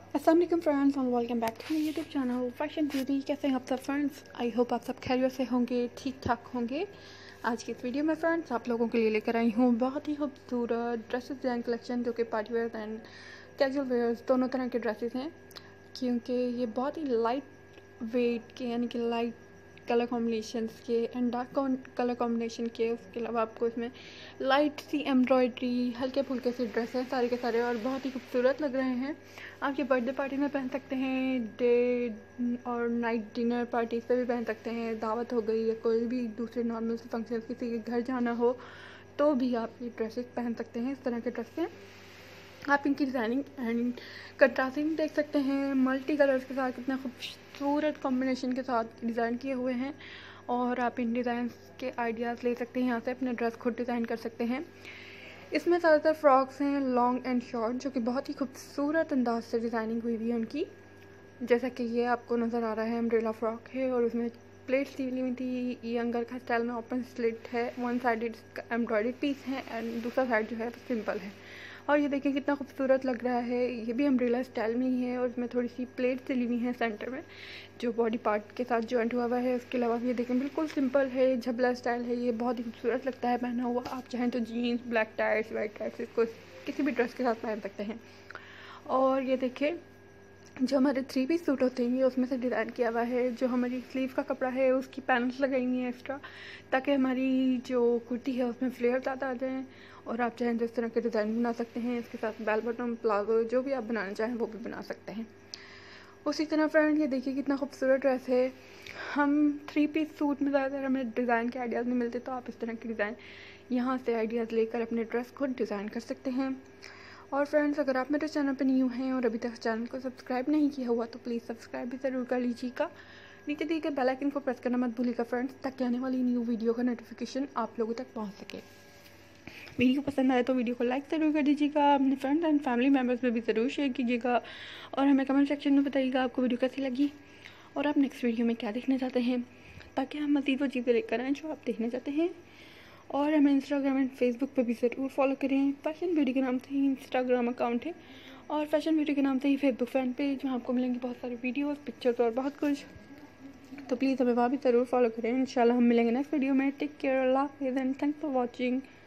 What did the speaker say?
अस्सलाम वालेकुम friends and welcome back to my YouTube channel fashion beauty. कैसे हैं आप सब फ्रेंड्स? आई होप आप सब खैरियत से होंगे, ठीक ठाक होंगे। आज की इस वीडियो में फ्रेंड्स आप लोगों के लिए लेकर आई हूँ बहुत ही खूबसूरत ड्रेसेस डिज़ाइन कलेक्शन, जो कि party wear and casual wears दोनों तरह के ड्रेसेस हैं, क्योंकि ये बहुत ही लाइट वेट के यानी कि लाइट कलर कॉम्बिनेशंस के एंड डार्क कलर कॉम्बिनेशन के, उसके अलावा आपको इसमें लाइट सी एम्ब्रॉयडरी, हल्के फुल्के से ड्रेस हैं सारे के सारे और बहुत ही खूबसूरत लग रहे हैं। आप ये बर्थडे पार्टी में पहन सकते हैं, डे और नाइट डिनर पार्टीज पे भी पहन सकते हैं, दावत हो गई या कोई भी दूसरे नॉर्मल से फंक्शन किसी के घर जाना हो तो भी आप ये ड्रेसेस पहन सकते हैं। इस तरह के ड्रेस हैं, आप इनकी डिज़ाइनिंग एंड कंट्रास्टिंग देख सकते हैं। मल्टी कलर्स के साथ कितना खूबसूरत कॉम्बिनेशन के साथ डिज़ाइन किए हुए हैं और आप इन डिज़ाइन के आइडियाज़ ले सकते हैं, यहाँ से अपने ड्रेस खुद डिज़ाइन कर सकते हैं। इसमें ज़्यादातर फ्रॉक्स हैं, लॉन्ग एंड शॉर्ट, जो कि बहुत ही खूबसूरत अंदाज से डिज़ाइनिंग हुई हुई है उनकी। जैसा कि ये आपको नज़र आ रहा है, अम्ब्रेला फ्रॉक है और उसमें प्लेट्स दी हुई थी। ये अंगर का स्टाइल में ओपन स्लिट है, वन साइडेड एम्ब्रॉयडर्ड पीस है एंड दूसरा साइड जो है वो सिंपल है। और ये देखिए कितना खूबसूरत लग रहा है। ये भी अम्ब्रेला स्टाइल में ही है और इसमें थोड़ी सी प्लेट्स डली हुई हैं सेंटर में, जो बॉडी पार्ट के साथ जॉइंट हुआ हुआ है। उसके अलावा ये देखें बिल्कुल सिंपल है, झबला स्टाइल है। ये बहुत ही खूबसूरत लगता है पहना हुआ। आप चाहें तो jeans, black tights, white tights, इसको किसी भी ड्रेस के साथ पहन सकते हैं। और ये देखिए जो हमारे 3 पीस सूट होते हैं ये उसमें से डिज़ाइन किया हुआ है। जो हमारी स्लीव का कपड़ा है उसकी पैनल्स लगाई हुई हैं एक्स्ट्रा, ताकि हमारी जो कुर्ती है उसमें फ्लेयर ज़्यादा आ जाएँ। और आप चाहें तो इस तरह के डिज़ाइन बना सकते हैं। इसके साथ बेल बटन, प्लाजो, जो भी आप बनाना चाहें वो भी बना सकते हैं। उसी तरह फ्रेंड ये देखिए कितना खूबसूरत ड्रेस है। हम 3 पीस सूट में ज़्यादातर हमें डिज़ाइन के आइडियाज़ नहीं मिलते, तो आप इस तरह के डिज़ाइन यहाँ से आइडियाज़ लेकर अपने ड्रेस खुद डिज़ाइन कर सकते हैं। और फ्रेंड्स, अगर आप मेरे चैनल पर न्यू हैं और अभी तक चैनल को सब्सक्राइब नहीं किया हुआ तो प्लीज़ सब्सक्राइब भी ज़रूर कर लीजिएगा। नीचे दिए गए बेल आइकन को प्रेस करना मत भूलिएगा फ्रेंड्स, ताकि आने वाली न्यू वीडियो का नोटिफिकेशन आप लोगों तक पहुंच सके। वीडियो पसंद आए तो वीडियो को लाइक ज़रूर कर दीजिएगा, अपने फ्रेंड्स एंड फैमिली मेम्बर्स में भी ज़रूर शेयर कीजिएगा और हमें कमेंट सेक्शन में बताइएगा आपको वीडियो कैसी लगी और आप नेक्स्ट वीडियो में क्या देखना चाहते हैं, ताकि हम मज़ीद वो चीज़ें लेकर आएँ जो आप देखना चाहते हैं। और हमें इंस्टाग्राम एंड फेसबुक पे भी ज़रूर फॉलो करें। फैशन ब्यूटी के नाम से ही इंस्टाग्राम अकाउंट है और फैशन ब्यूटी के नाम से ही फेसबुक फैन पेज, जहाँ आपको मिलेंगी बहुत सारी वीडियोस, पिक्चर्स और बहुत कुछ। तो प्लीज़ हमें वहाँ भी ज़रूर फॉलो करें। इंशाल्लाह हम मिलेंगे नेक्स्ट वीडियो में। टेक केयर, अल्लाह हाफ़िज़ एंड थैंक्स फॉर वॉचिंग।